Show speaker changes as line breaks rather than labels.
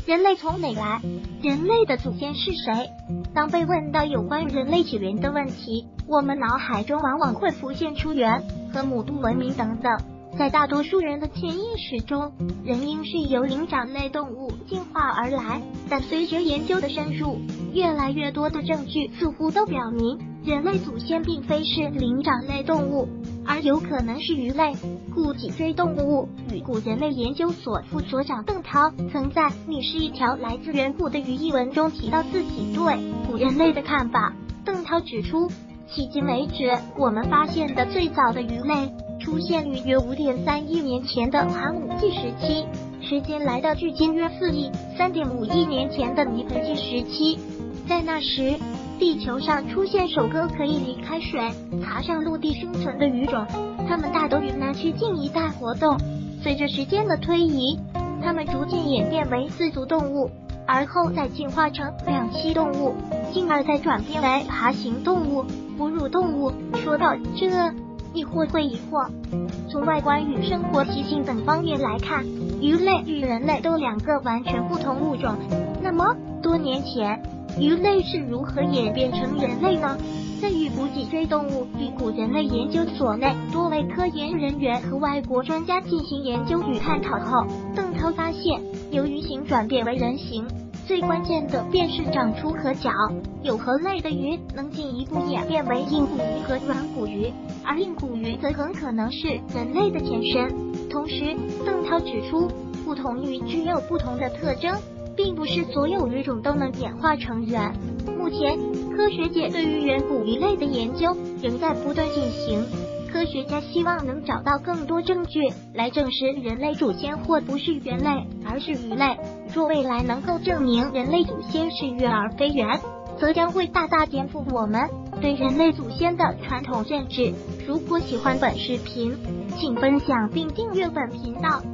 人类从哪来？人类的祖先是谁？当被问到有关人类起源的问题，我们脑海中往往会浮现出猿和母度文明等等。在大多数人的潜意识中，人应是由灵长类动物进化而来，但随着研究的深入，越来越多的证据似乎都表明，人类祖先并非是灵长类动物，而有可能是鱼类。故脊椎动物与古人类研究所副所长邓涛曾在《你是一条来自远古的鱼》一文中提到自己对古人类的看法。邓涛指出，迄今为止，我们发现的最早的鱼类出现于约 5.3 亿年前的寒武纪时期，时间来到距今约4亿 3.5 亿年前的泥盆纪时期。在那时，地球上出现首个可以离开水爬上陆地生存的鱼种，它们大都与南区近一带活动。随着时间的推移，它们逐渐演变为四足动物，而后再进化成两栖动物，进而再转变为爬行动物、哺乳动物。说到这，你会疑惑，从外观与生活习性等方面来看，鱼类与人类都两个完全不同物种。那么多年前，鱼类是如何演变成人类呢？在与古脊椎动物与古人类研究所内多位科研人员和外国专家进行研究与探讨后，邓涛发现，由鱼形转变为人形，最关键的便是长出颌角。有颌类的鱼能进一步演变为硬骨鱼和软骨鱼，而硬骨鱼则很可能是人类的前身。同时，邓涛指出，不同鱼具有不同的特征，并不是所有鱼种都能演化成人。目前，科学界对于远古鱼类的研究仍在不断进行。科学家希望能找到更多证据来证实人类祖先或不是猿类，而是鱼类。若未来能够证明人类祖先是鱼而非猿，则将会大大颠覆我们对人类祖先的传统认知。如果喜欢本视频，请分享并订阅本频道。